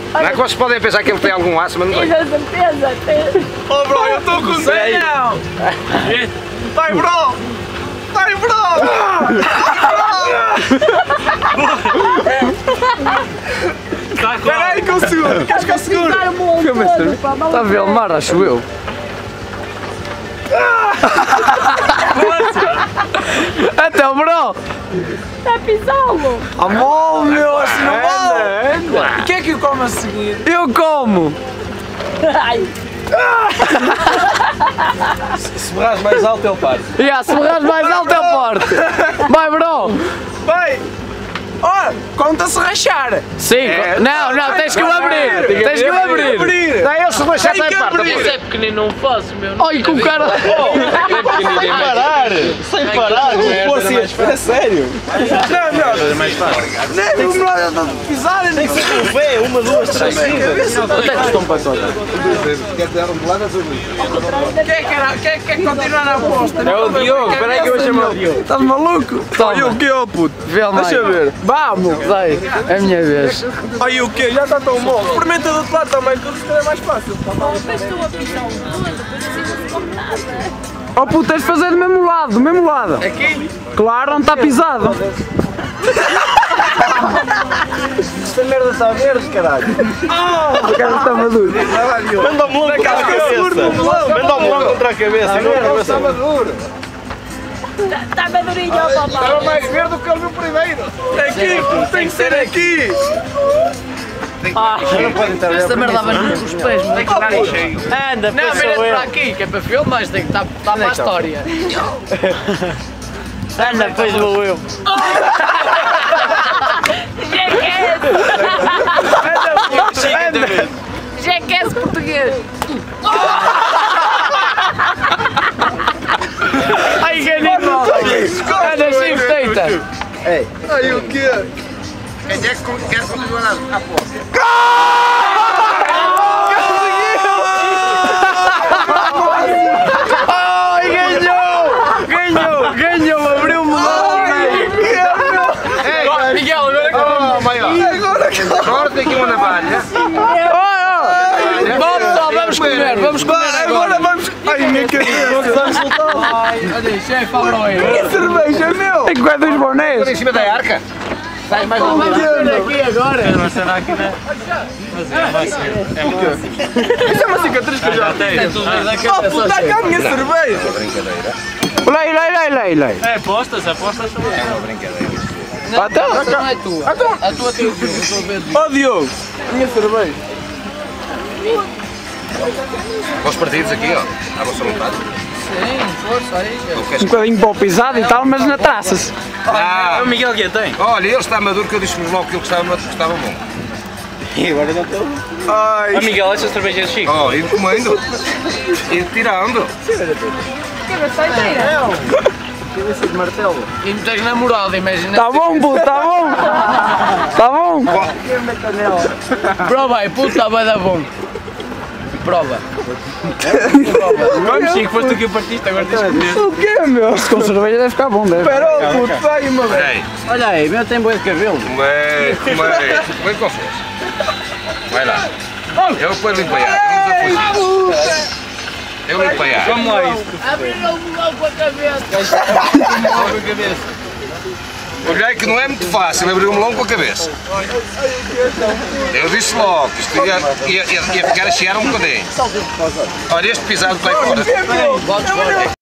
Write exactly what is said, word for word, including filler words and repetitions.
Não é que vocês podem pensar que ele tem algum aço, mas não tem. Tens a certeza? Tens... Oh bro, eu estou com senhão! Vai bro! Vai bro! Espera aí que eu seguro! Queres que eu seguro? Está a ver o mar, acho eu. Até o bro! Está a pisá-lo! Ah, mole meu, assim não vale! O que é que eu como a seguir? Eu como! Ai! Se berras mais alto ele parte. Yeah, se berras mais alto é forte! Vai bro! Vai! Olha, conta-se rachar! Sim, não, não, tens que o abrir! Tens que o abrir! Não, ele se deixar Tem até que parte. abrir. Esse é pequenino, não faço, meu. Olha com o cara! Sem parar! Sem parar! Força, é sério! Não, não! É mais fácil. Nem o melhor de pisar, nem que ser um pé, uma, duas, três seguidas! Até que estão para todos. Quer dar um lado ou Quem é que era- quem é que quer continuar na aposta? É o Diogo, espera aí que eu vou chamar o Diogo. Estás maluco? Toma. Olha o que ó puto! Vê lá, Deixa eu ver! Vamos! vai, é a minha vez. Olha o que? Já está tão bom! Experimenta do outro lado também, que isso é mais fácil! Depois estou a pisar o todo, depois assim não se come nada. Oh puto, tens de fazer do mesmo lado, do mesmo lado. Aqui? Claro, não está pisado. Esta merda está verde, caralho! O cara está maduro. Manda o melão contra a cabeça! Manda o melão contra a cabeça! A merda está maduro! Está madurinho, ó papai. Estava mais verde do que ele viu primeiro. Aqui! Tem que ser aqui! Esta merda vai nos os pés, não tem que estar em cheio. Anda, Não, mira para aqui, que é para filme, mas tem que estar para a história. Anda, depois vou eu. Jackass! Jackass português! Ai, que animal! Anda, sim, feita! Ai o quê? Quem é que quer continuar a aposta? Ai, ganhou! Ganhou! Ganhou! Abriu o melão! Ei, Miguel, agora que oh, maior. Agora tem aqui uma navalha. Vamos só, vamos comer, vamos comer Agora agora! vamos. Ai, minha cabeça! Ai, olha aí, chefe, abre o aí. Que cerveja, meu! Tem que ver dos bonés! Em cima da arca. Sai mais um Vamos ver aqui agora. Essa máquina. Mas vai ser. É uma. Isso é uma cicatriz que eu já tenho! É tudo da Oh, cabeça. puta, cá a minha cerveja! brincadeira. Lei, lei, lei, lei, lei! É apostas, apostas são. É uma brincadeira. Não, Então, essa não é tua. A tua tem o que eu estou a ver. Oh, Diogo! Minha cerveja! Para os partidos aqui, ó. À vossa vontade. Sim, força aí. Não um queres- bocadinho para o pisado e tal, mas na taça-se. Ah, O Miguel que tem? olha, ele está maduro que eu disse-vos logo que ele gostava, mas gostava bom. E agora não estou. Ai! O Miguel, essa cerveja é chique. Oh, ir comendo. Ir tirando. Cabeça de martelo! E não tens namorado, imagina. Tá bom, puto, tá bom! Tá bom! Prova aí, puta, vai dar bom. Prova. Vamos, Chico, foste tu que o partiste, agora tens que comer. O quê, meu? Se com cerveja deve ficar bom, deve. Espera, oh, puto, vai uma vez! Ei, Olha aí, meu tem boi de cabelo. comei, comei. Comei com força. Vai lá. Eu depois limpo a arca. Vamos a fugir. Eu limpo a arca. Vamos lá, isso. Abriram o melão com a cabeça. Olhei que não é muito fácil abrir um melão com a cabeça. Eu disse logo que isto ia, ia, ia, ia ficar a chiar um bocadinho. Olha, este pisado está aí fora. Podes fora.